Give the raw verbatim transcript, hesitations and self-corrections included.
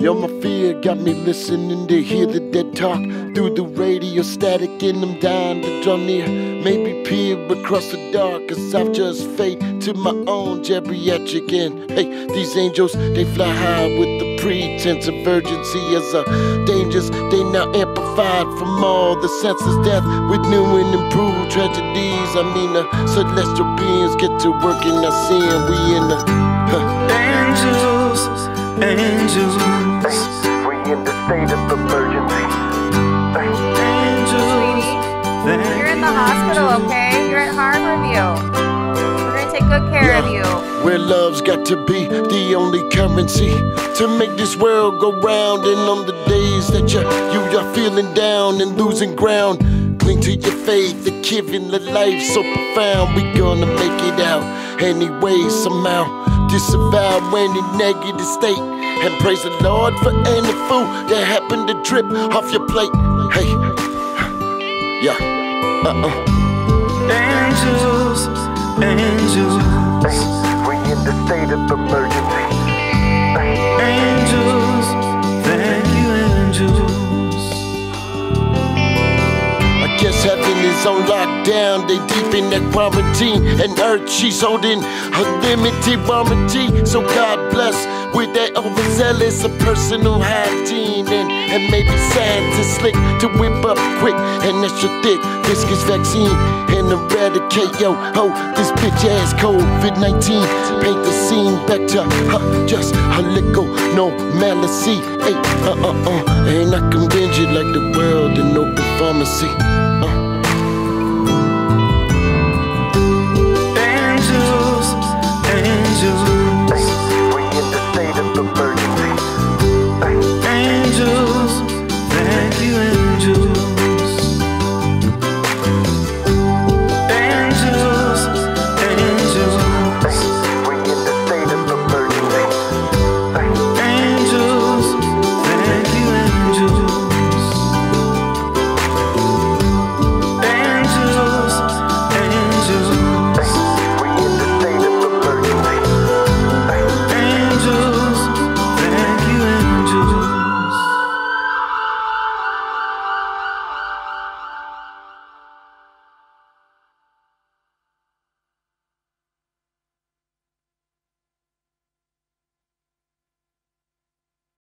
Yo, my fear got me listening to hear the dead talk through the radio static, and I'm dying to draw near. Maybe peer across the dark, cause I've just fade to my own geriatric end. Hey, these angels, they fly high with the pretense of urgency as a dangers. They now amplified from all the senseless death with new and improved tragedies. I mean, the celestial beings get to work and I see them. We in the huh. Angels, angels, we in the state of emergency. angels. You're in the hospital, okay? You're at Harborview. We're gonna take good care Yeah. of you. Where love's got to be the only currency to make this world go round. And on the days that you, you are feeling down and losing ground, cling to your faith, the giving the life so profound. We gonna make it out anyway, somehow. Disavow any negative state and praise the Lord for any food that happened to drip off your plate. Hey, yeah, uh-uh. Angels, angels, We in the state of emergency. angels. Thank you, angels. I guess heaven is on lockdown, they deep in that quarantine. And earth, she's holding a limited warranty. So God bless with that overzealous a personal hygiene. And, and maybe science slick to whip up quick and extra thick viscous vaccine and eradicate, yo, ho, this bitch ass COVID nineteen. Paint the scene back to huh, just a little normalcy. Hey, uh uh uh, and I can binge it like the world in open pharmacy. Uh.